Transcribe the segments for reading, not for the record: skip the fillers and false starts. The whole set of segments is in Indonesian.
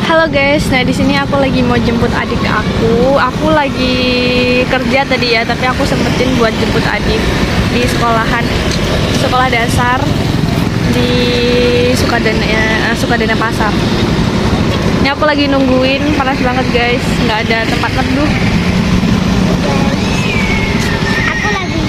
Halo guys, nah di sini aku lagi mau jemput adik aku. Aku lagi kerja tadi ya, tapi aku sempetin buat jemput adik di sekolah dasar di Sukadana Pasar. Ini aku lagi nungguin, panas banget guys, nggak ada tempat neduh. Aku lagi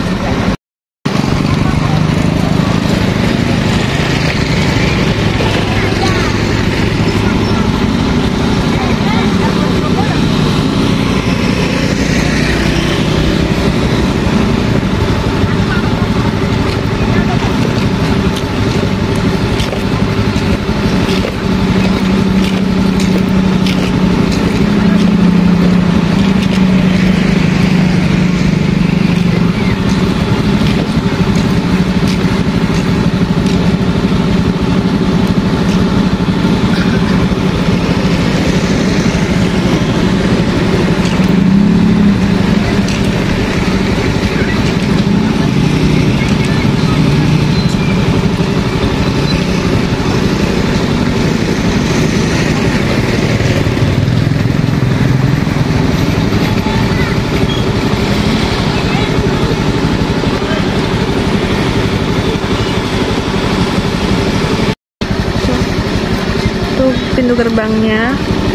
pintu gerbangnya.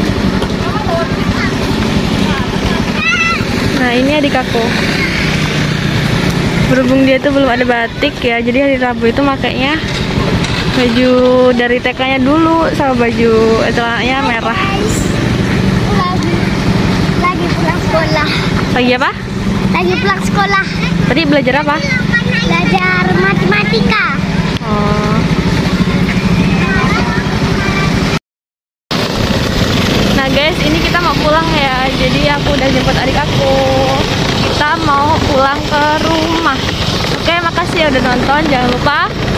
Nah ini adik aku. Berhubung dia tuh belum ada batik ya, jadi hari Rabu itu makanya baju dari TK-nya dulu sama baju celananya merah. lagi pulang sekolah. Lagi apa? Lagi pulang sekolah. Tadi belajar apa? Belajar matematika. Oh. Nah guys, ini kita mau pulang ya. Jadi aku udah jemput adik aku. Kita mau pulang ke rumah. Oke, makasih ya udah nonton. Jangan lupa